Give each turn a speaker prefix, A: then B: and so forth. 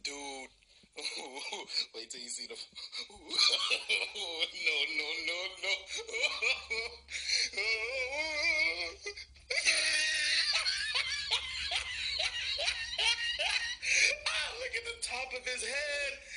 A: Dude. Wait till you see the. No, no, no, no. Ah, look at the top of his head.